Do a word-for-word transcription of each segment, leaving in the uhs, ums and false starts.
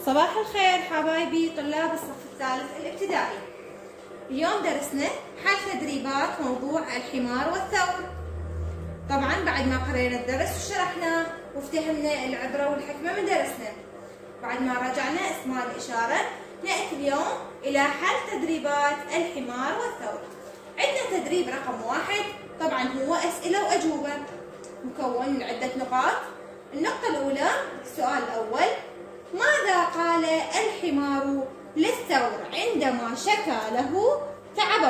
صباح الخير حبايبي طلاب الصف الثالث الابتدائي. اليوم درسنا حل تدريبات موضوع الحمار والثور. طبعا بعد ما قرينا الدرس وشرحناه وافتهمنا العبرة والحكمة من درسنا، بعد ما راجعنا اسماء الإشارة نأتي اليوم إلى حل تدريبات الحمار والثور. عندنا تدريب رقم واحد، طبعا هو أسئلة وأجوبة مكون من عدة نقاط. النقطة الأولى السؤال الأول: ماذا قال الحمار للثور عندما شكى له تعبه؟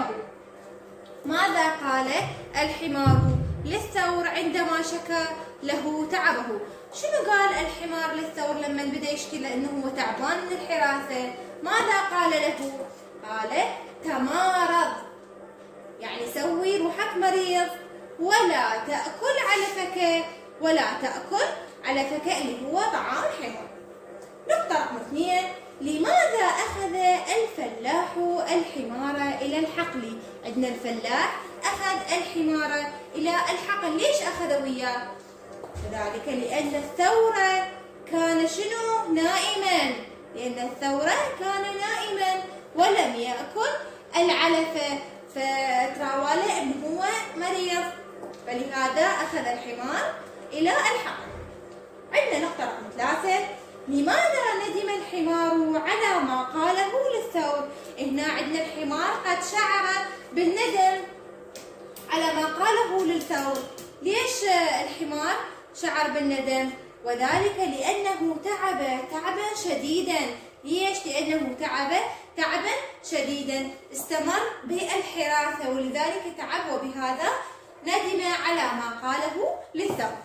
ماذا قال الحمار للثور عندما شكى له تعبه؟ شنو قال الحمار للثور لما بدا يشكي لأنه هو تعبان من الحراثة؟ ماذا قال له؟ قال: تمارض، يعني سوي روحك مريض، ولا تأكل علفك، ولا تأكل علفك اللي هو طعام الحمار. نقطة رقم اثنين: لماذا أخذ الفلاح الحمار إلى الحقل؟ عندنا الفلاح أخذ الحمار إلى الحقل، ليش أخذ وياه؟ وذلك لأن الثور كان شنو؟ نائما، لأن الثور كان نائما ولم يأكل العلف، فتراوله أنه هو مريض، فلهذا أخذ الحمار إلى الحقل. عندنا نقطة رقم ثلاثة: لماذا ندم الحمار على ما قاله للثور؟ هنا عندنا الحمار قد شعر بالندم على ما قاله للثور. ليش الحمار شعر بالندم؟ وذلك لأنه تعب تعبا شديدا. ليش؟ لأنه تعب تعبا شديدا، استمر بالحراثة ولذلك تعب، وبهذا ندم على ما قاله للثور.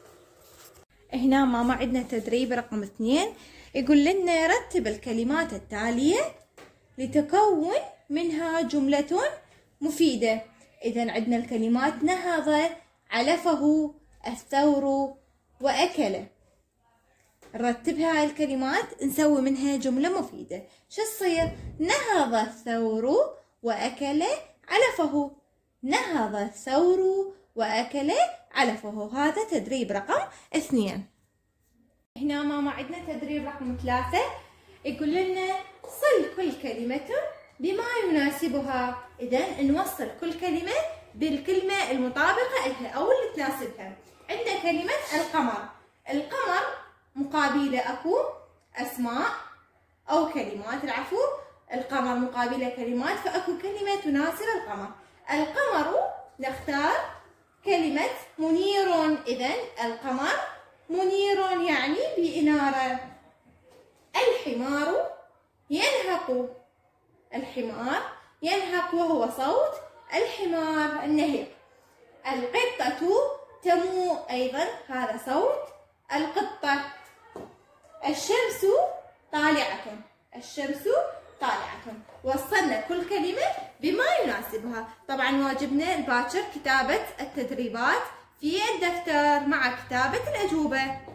هنا ماما عندنا تدريب رقم اثنين، يقول لنا رتب الكلمات التالية لتكون منها جملة مفيدة. إذا عندنا الكلمات نهض، علفه، الثور، وأكل. نرتب هاي الكلمات نسوي منها جملة مفيدة. شو تصير؟ نهض الثور وأكل علفه. نهض الثور وأكل علفه. هذا تدريب رقم اثنين. هنا ماما عندنا تدريب رقم ثلاثة، يقول لنا صل كل كلمة بما يناسبها. إذا نوصل كل كلمة بالكلمة المطابقة لها أو اللي تناسبها. عندنا كلمة القمر. القمر مقابله أكو أسماء أو كلمات، العفو، القمر مقابله كلمات، فأكو كلمة تناسب القمر. القمر نختار كلمة منير. إذا القمر منير يعني بإنارة. الحمار ينهق. الحمار ينهق وهو صوت الحمار النهيق. القطة تمو، أيضا هذا صوت القطة. الشمس طالعة. الشمس طالعة. وصلنا كل كلمة بما يناسبها. طبعا واجبنا الباكر كتابة التدريبات في الدفتر مع كتابة الأجوبة.